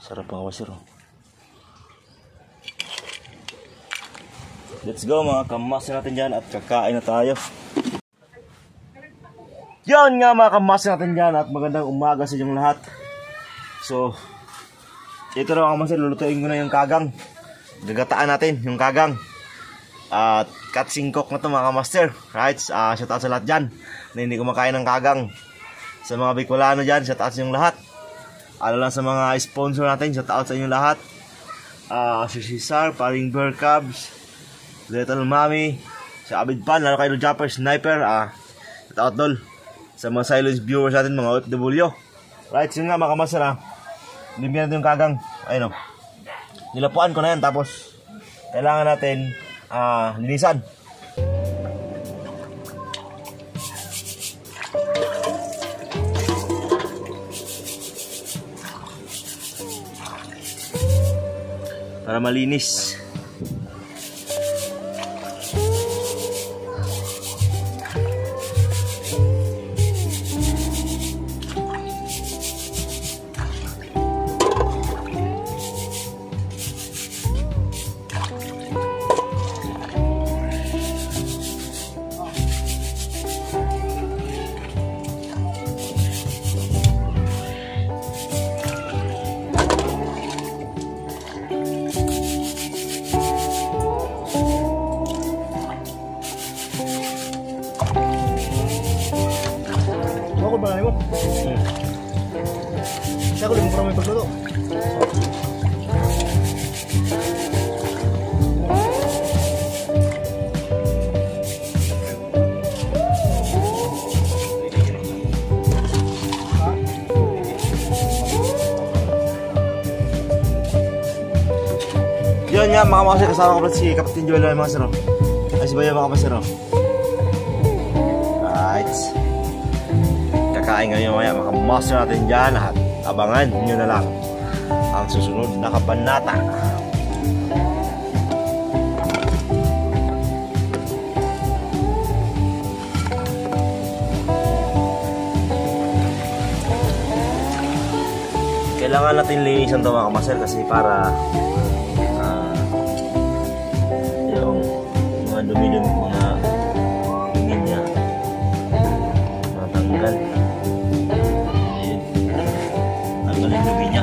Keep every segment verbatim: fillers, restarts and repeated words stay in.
Sarap mga kamaster. Let's go mga kamaster natin dyan at kakain na tayo. Yan nga mga kamaster natin dyan at magandang umaga sa inyong lahat. So, ito na mga kamaster, lulutuin ko na yung kagang. Gagataan natin yung kagang. At cut singkok na to mga kamaster. Right, uh, shout out sa lahat dyan na hindi kumakain ng kagang. Sa mga Bicolano dyan, shout out sa inyong lahat. Ano lang sa mga sponsor natin, shout out sa inyong lahat. uh, Si Cesar, Paring Bear Cubs, Little Mommy, sa Abid Pan, lalo kayo Japper, Sniper, uh, shout out dol. Sa mga silence viewers natin, mga O F W. Right, yun nga mga kamaster ha. Limpian natin yung kagang. Ayun o, nilapuan ko na yan. Tapos kailangan natin uh, linisan. Para malinis. Saya ko lang marami pagluto. Yun nga mga mga kasama ko pala si Captain Joel na mga siro. Ay si Bayo mga kapasiro. Right. Kakain ngayon maya mga master natin dyan at abangan nyo na lang ang susunod na kabanata. Kailangan natin linisan ito mga kamaster kasi para uh, yung mga dumi-dumi, mga dumi niya matanggal. Tanggalin dumi niya.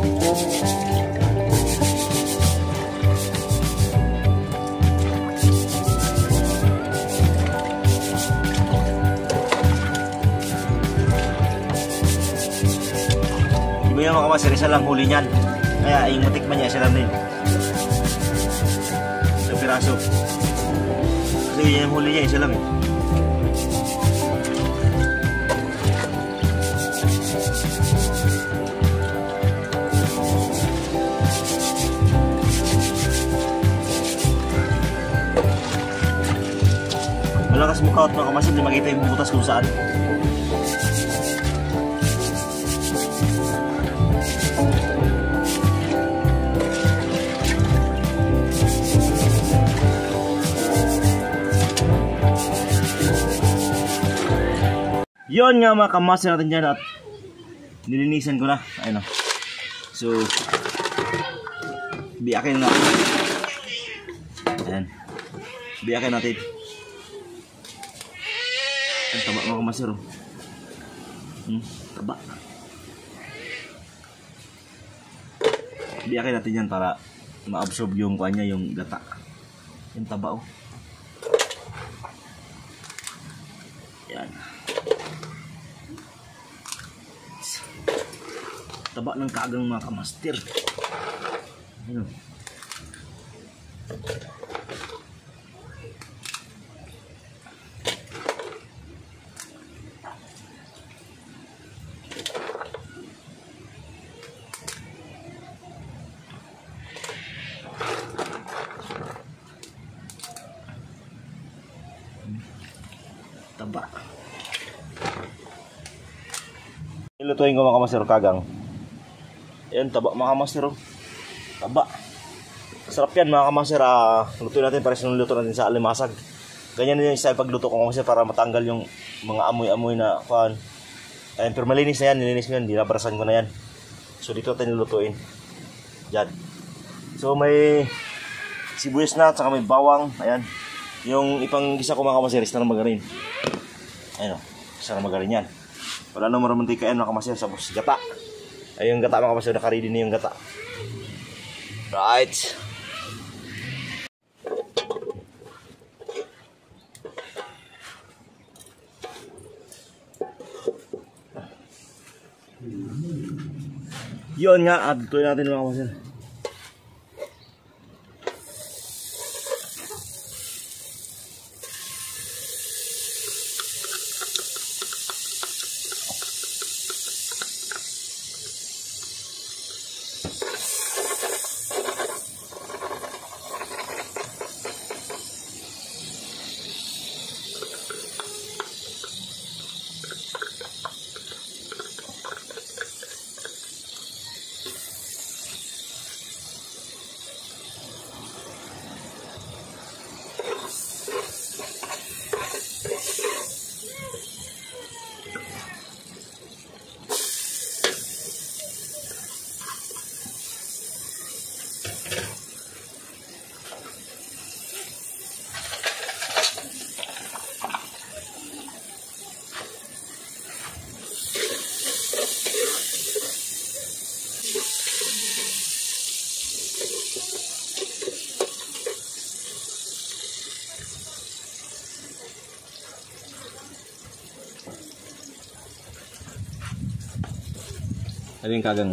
Iba yung mga kamaster, isa lang huli niyan. Kaya yung matikman niya, isa lang din. Sa piraso. Kasi yung huli niya, isa lang eh. Malakas mukha at mga kamaster, di makita yung butas kung saan. Yun nga mga kamaster natin dyan at nilinisan ko na. Ayun o. So biyakin natin. Ayan. Biyakin natin. Ang taba mga kamaster o. Hmm, taba. Biyakin natin yan para ma-absorb yung kanya, yung gata. Yung taba o. Yan. Taba ng kagang mga kamaster. Ayun. Taba. Nilutuin ko mga kamaster kagang. Yan, taba mga kamaster. Taba. Sarap yan mga kamaster. Uh, lutuin natin para sa luto natin sa alimasag. Ganyan din yung style pagluto ko kamaster para matanggal yung mga amoy-amoy na kuhan. Ayun, pero malinis na yan. Nilinis ko yan. Dinabarasan ko na yan. So dito natin nilutuin. Diyan. So may sibuyas na, tsaka may bawang. Ayan. Yung ipang gisa ko mga kamasir, isa na magarin. Ayan o, isa na magarin yan. Wala na maramantika yan mga kamasir, tapos gata. Ayun yung gata mga kamasir, nakaready na yung gata. Right. Yun nga, at tuloy natin mga kamasir. Ano yung kagang?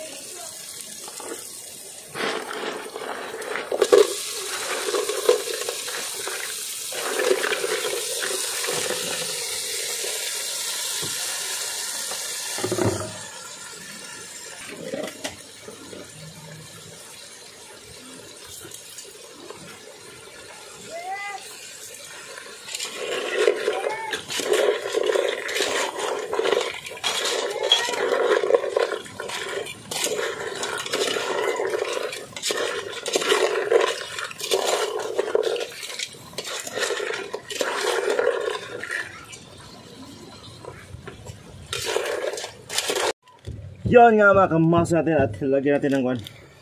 Yan nga mga kamas natin at lagyan natin ng kwan.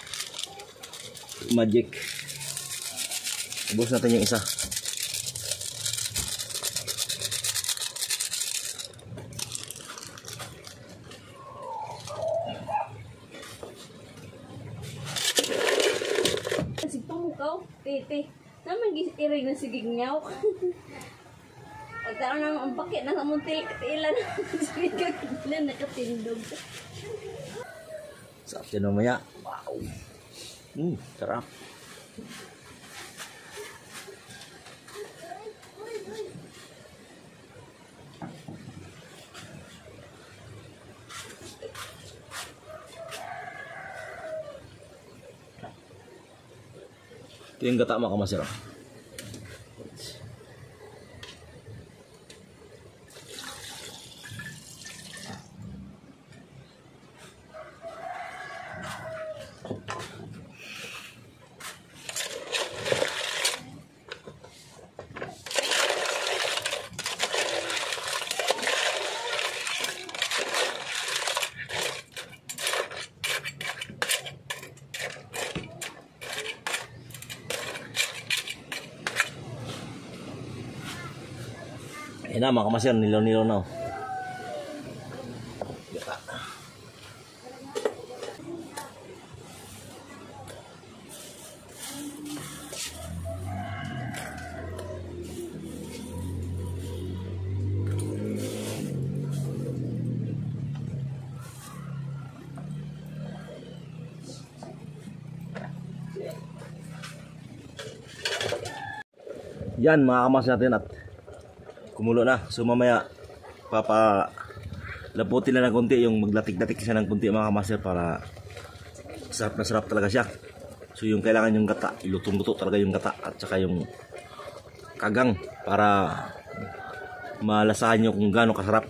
Magic. Ubos natin yung isa. Sigpang mukaw, tete. Naman gisirig na sigig niyaw. Pagkaroon ng ang bakit na muntil ilan sigig na nakatindog. Sarap yan mamaya. Wow. Hmm, sarap. Ito yung gata mga kamasir. Ayan na mga kamasir, nilaw-nilaw na. Yan mga kamas natin at kumulo na. So mamaya papa laputin na ng konti, yung maglatik-latik siya ng konti mga kamaster para sarap na sarap talaga siya. So yung kailangan yung gata, lutong-luto talaga yung gata at saka yung kagang para malasahan nyo kung gaano kasarap.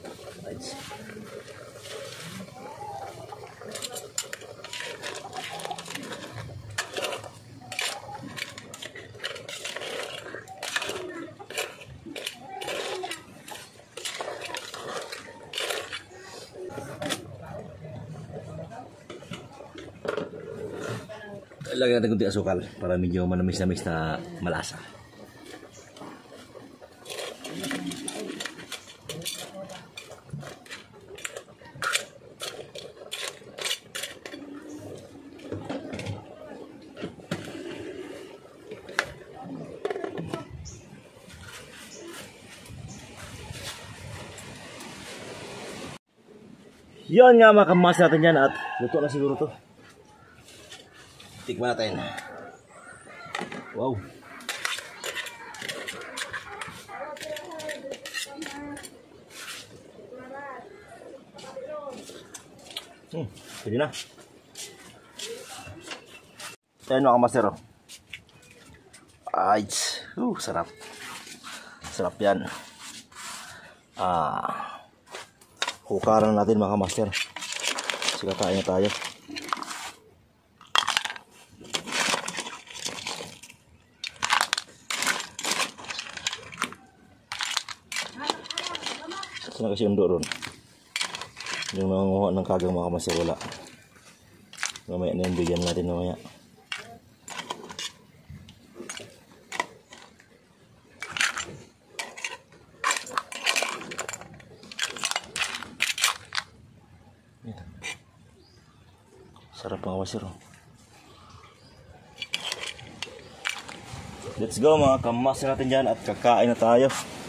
Lagyan natin kunti asukal para medyo manamis-namis na malasa. Yan nga mga kamas natin yan at luto na siguro to. Tikman natin. Wow. Hmm, pwede na. Ayan mga kamasero. Ay, uh, sarap. Sarap yan. Ah. Hukaran natin mga master. Sige, kain na tayo. Saan kasi yung doon? Yung nangunguha ng kagang mga master wala. Mamaya na yung bigyan natin mamaya. Sarap mga wasir. Let's go mga kamas natin dyan at kakain na tayo.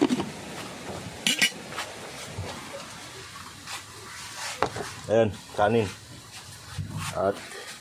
Ayan, kanin. At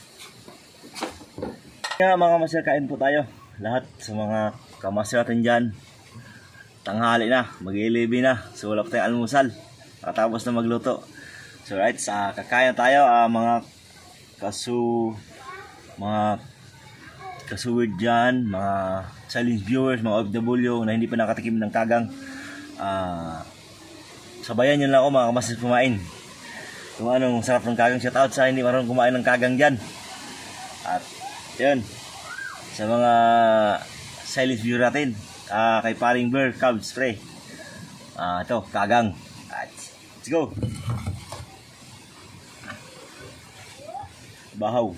kaya mga kamas, kain po tayo. Lahat sa mga kamas natin dyan. Tanghali na, mag-iilibi na. So wala pa tayong almusal. Katapos na magluto. So right, sa kakain na tayo uh, mga kasu mga kasuwid dyan, mga silent viewers, mga O F W na hindi pa nakatikim ng kagang, uh, sabayan nyo lang ako mga kamas kumain. Kung anong sarap ng kagang, shout out sa hindi marunong kumain ng kagang dyan. At yun, sa mga silent viewer natin, uh, kay paring Bear Cub Spray, uh, ito kagang. At let's go. Bahaw.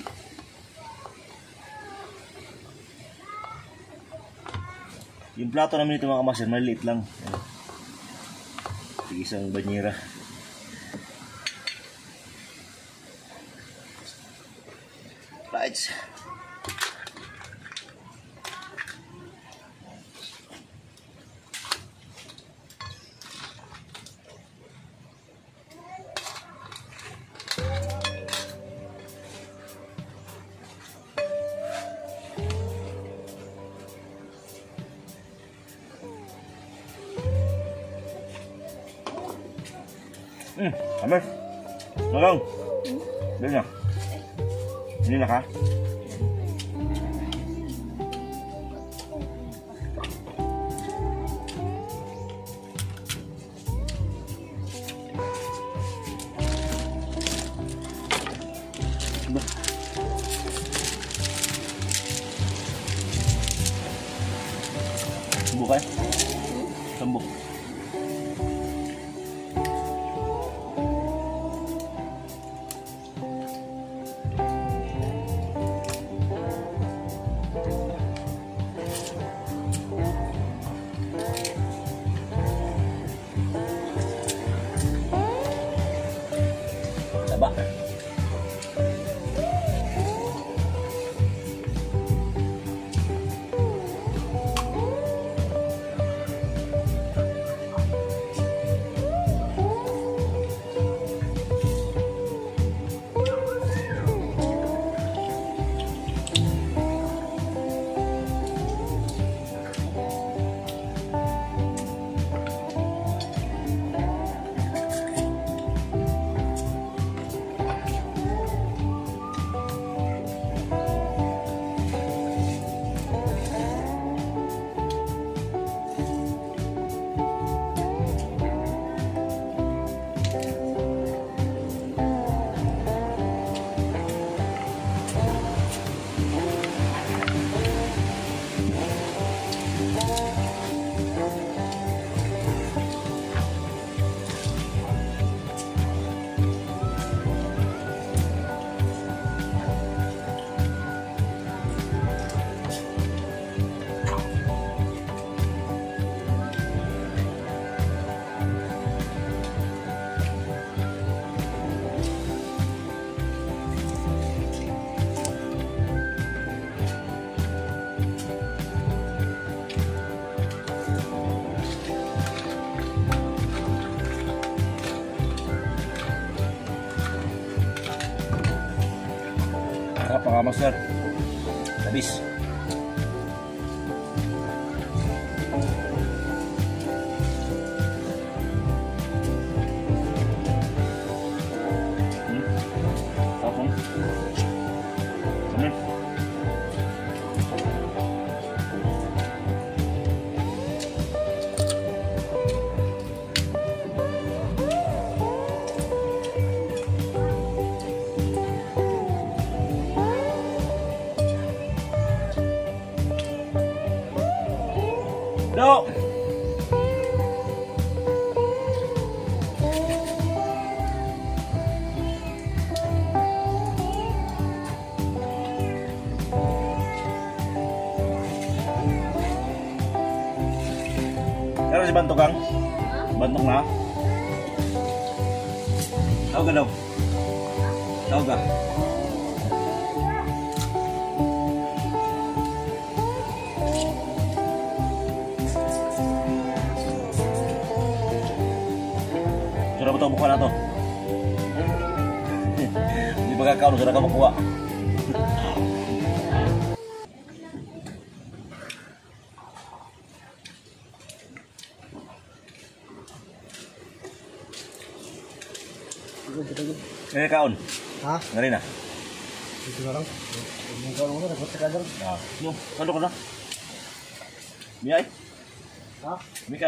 Yung plato namin ito mga kamaster, maliit lang. Tig isang banyera. Lights. Hmm, Amer. Malang. Dali na. Hindi na ka? Sambuk kan? Sambuk. Sarap mga master. Tabis. Hmm. Sarap mo. Ano? No. Pero si Bantok Kang? Bantok na? Tawag ka daw. Tawag ka. Sudah betul buka na to. Hindi ba kakaon, sudah ka makuha. Eh kaon. Ha? Ngari na. Dito na lang. Yung kaon mo na, dapat ka lang. Ah, no, kado ka na. Miyay, Ha? Mika.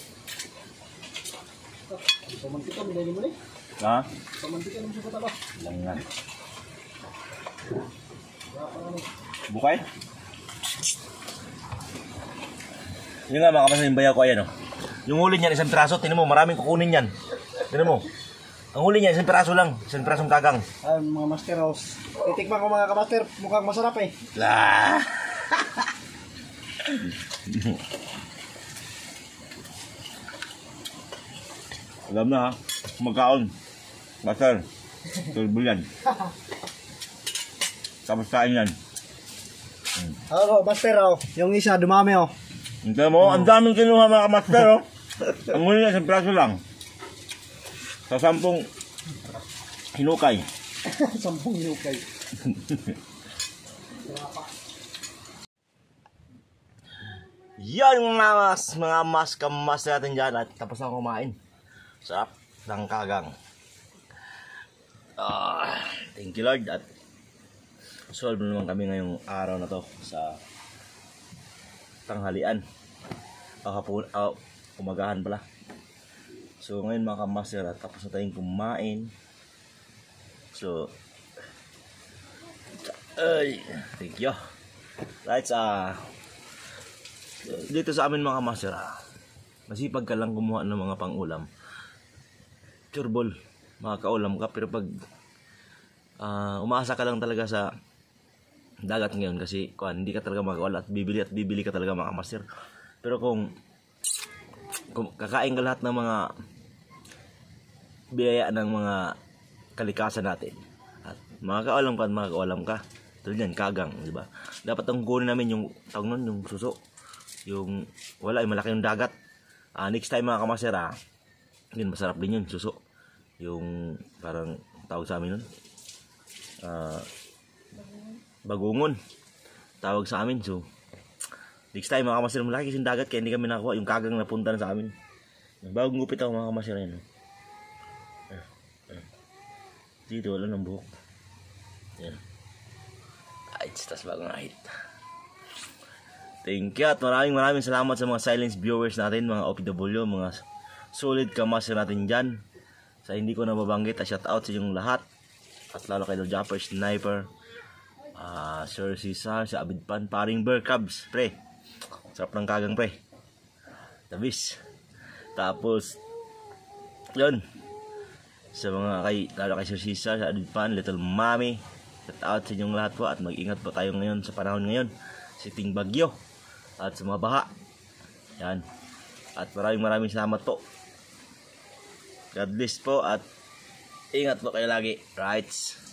Pamantika mo dahil mo ni. Ha? Pamantika mo sa kata ba? Langan. Bukay? Yun nga mga kapatid, yung bayaw ko ayan oh. Yung huli niyan, isang piraso, tinan mo, maraming kukunin yan. Tinan mo. Ang huli niyan, isang piraso lang. Isang pirasong kagang. Ay, mga master house. Titikman ko mga kamaster. Mukhang masarap eh. Lah. Alam na ha, magkaon. Master, turbulan. Tapos kain yan. Ano, master oh. Yung isa, dumami oh. Hindi mo, ang daming kinuha mga kamaster oh. Ang huli niya, isang piraso lang. Sa sampung hinukay. Sampung yukay. Yan mga mas, mga mas kamas natin dyan at tapos na kumain. Sarap ng kagang. Ah, thank you Lord at solve naman kami ngayong araw na to sa tanghalian. O hapon, o umagahan pala. So ngayon mga kamaster at tapos na tayong kumain. So ay, thank you. Right, ah uh, dito sa amin mga kamaster, ah, masipag ka lang kumuha ng mga pang-ulam. Turbol, makakaulam ka pero pag uh, umaasa ka lang talaga sa dagat ngayon kasi kuan, hindi ka talaga makakawala at bibili at bibili ka talaga mga kamaster. Pero kung, kung kakain ka lahat ng mga biyaya ng mga kalikasan natin at makakaulam ka at makakaulam ka tulad yan, kagang, di ba? Dapat ang kunin namin yung tawag nun, yung suso, yung wala, yung malaki yung dagat. Uh, next time mga kamaster, ah, yun, masarap din yun, suso. Yung parang tawag sa amin nun, uh, bagungon tawag sa amin. So next time mga kamaster, malaki kasing dagat kaya hindi kami nakakuha yung kagang napunta na sa amin. Bagong gupit ako mga kamaster yun. Dito wala ng buhok. Yan. Ay, tas bagong ahit. Thank you at maraming maraming salamat sa mga silence viewers natin, mga O P W, mga solid kamaster natin dyan. Sa hindi ko nababanggit, shout out sa inyong lahat. At lalo kay Lord Japper, Sniper, uh, Sir Cesar, sa Abid Pan, Paring Bear Cubs, pre. Sarap ng kagang, pre. Tabis. Tapos, yun. Sa mga kay, lalo kay Sir Cesar, sa Abid Pan, Little Mommy. Shout out sa inyong lahat po at mag-ingat po tayo ngayon sa panahon ngayon. Siting bagyo at sa mga baha. Yan. At maraming maraming salamat po. God bless po at ingat po kayo lagi. Right.